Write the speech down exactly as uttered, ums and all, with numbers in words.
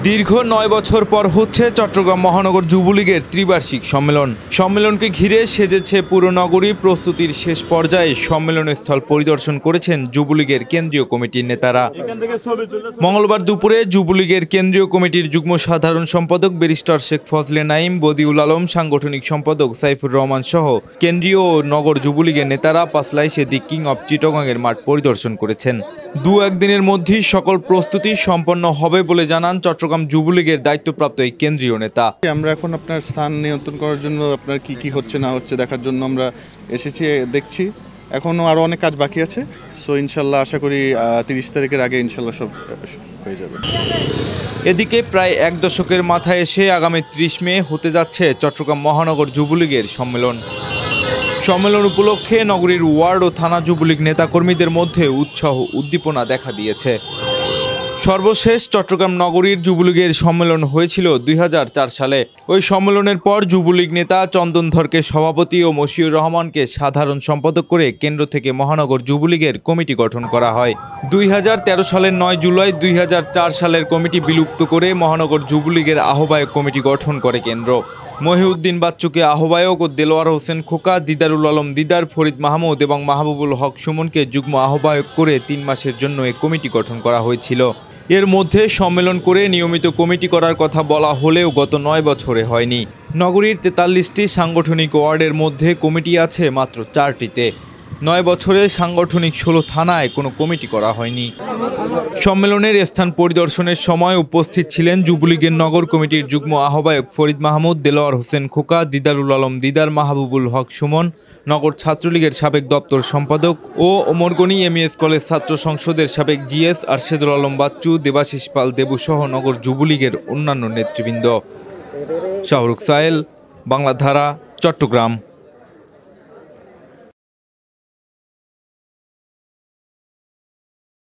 দীর্ঘ নয় বছর পর হচ্ছে চট্টগ্রাম মহানগর যুবলীগের ত্রিবার্ষিক সম্মেলন। সম্মেলনকে ঘিরে সেজেছে পুরো নগরী। প্রস্তুতির শেষ পর্যায়ে সম্মেলন স্থল পরিদর্শন করেছেন যুবলীগের কেন্দ্রীয় কমিটির নেতারা। মঙ্গলবার দুপুরে যুবলীগের কেন্দ্রীয় কমিটির যুগ্ম সাধারণ সম্পাদক ব্যারিস্টার শেখ ফজলে নাঈম, বদিউল আলম, সাংগঠনিক সম্পাদক সাইফুর রহমান সহ কেন্দ্রীয় ও নগর যুবলীগের নেতারা পাঁচলাইশে দি কিং অব চিটাগংয়ের মাঠ পরিদর্শন করেছেন। দু একদিনের মধ্যেই সকল প্রস্তুতি সম্পন্ন হবে বলে জানান চট্টগ্রাম যুবলীগের দায়িত্বপ্রাপ্ত এই কেন্দ্রীয় নেতা। আমরা এখন আপনার স্থান নিয়ন্ত্রণ করার জন্য আপনার কি কি হচ্ছে না হচ্ছে দেখার জন্য আমরা এসেছি, দেখছি। এখনও আরও অনেক কাজ বাকি আছে। সো ইনশাল্লাহ আশা করি তিরিশ তারিখের আগে ইনশাল্লাহ সব হয়ে যাবে। এদিকে প্রায় এক দশকের মাথায় এসে আগামী ত্রিশ মে হতে যাচ্ছে চট্টগ্রাম মহানগর যুবলীগের সম্মেলন। সম্মেলন উপলক্ষে নগরীর ওয়ার্ড ও থানা যুবলীগ নেতাকর্মীদের মধ্যে উৎসাহ উদ্দীপনা দেখা দিয়েছে। সর্বশেষ চট্টগ্রাম নগরীর যুবলীগের সম্মেলন হয়েছিল দুই হাজার চার সালে। ওই সম্মেলনের পর যুবলীগ নেতা চন্দন ধরকে সভাপতি ও মশিউর রহমানকে সাধারণ সম্পাদক করে কেন্দ্র থেকে মহানগর যুবলীগের কমিটি গঠন করা হয়। দুই হাজার তেরো সালের নয় জুলাই দুই হাজার চার সালের কমিটি বিলুপ্ত করে মহানগর যুবলীগের আহ্বায়ক কমিটি গঠন করে কেন্দ্র। মহিউদ্দিন বাচ্চুকে আহ্বায়ক ও দেলোয়ার হোসেন খোকা, দিদারুল আলম দিদার, ফরিদ মাহমুদ এবং মাহবুবুল হক সুমনকে যুগ্ম আহ্বায়ক করে তিন মাসের জন্য এই কমিটি গঠন করা হয়েছিল। এর মধ্যে সম্মেলন করে নিয়মিত কমিটি করার কথা বলা হলেও গত নয় বছরে হয়নি। নগরীর তেতাল্লিশটি সাংগঠনিক ওয়ার্ডের মধ্যে কমিটি আছে মাত্র চারটিতে। নয় বছরে সাংগঠনিক ষোলো থানায় কোনো কমিটি করা হয়নি। সম্মেলনের স্থান পরিদর্শনের সময় উপস্থিত ছিলেন যুবলীগের নগর কমিটির যুগ্ম আহ্বায়ক ফরিদ মাহমুদ, দেলোয়ার হোসেন খোকা, দিদারুল আলম দিদার, মাহবুবুল হক সুমন, নগর ছাত্রলীগের সাবেক দপ্তর সম্পাদক ও ওমরগনি এমইএস কলেজ ছাত্র সংসদের সাবেক জিএস আরশেদুল আলম বাচ্চু, দেবাশিস পাল দেবু সহ নগর যুবলীগের অন্যান্য নেতৃবৃন্দ। শাহরুখ সাহেল, বাংলাধারা, চট্টগ্রাম।